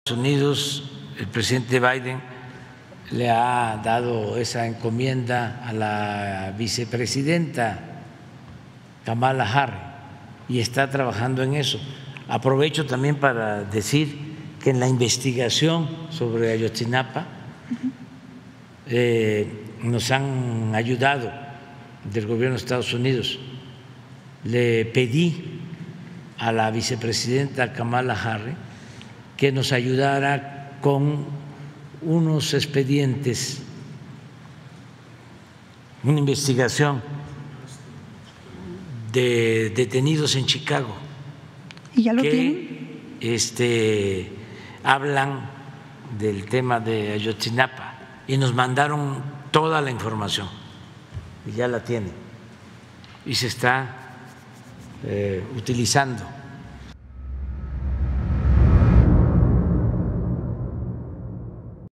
Unidos, el presidente Biden le ha dado esa encomienda a la vicepresidenta Kamala Harris y está trabajando en eso. Aprovecho también para decir que en la investigación sobre Ayotzinapa nos han ayudado del gobierno de Estados Unidos. Le pedí a la vicepresidenta Kamala Harris que nos ayudara con unos expedientes, una investigación de detenidos en Chicago. ¿Y ya lo tienen? Hablan del tema de Ayotzinapa y nos mandaron toda la información y ya la tienen y se está utilizando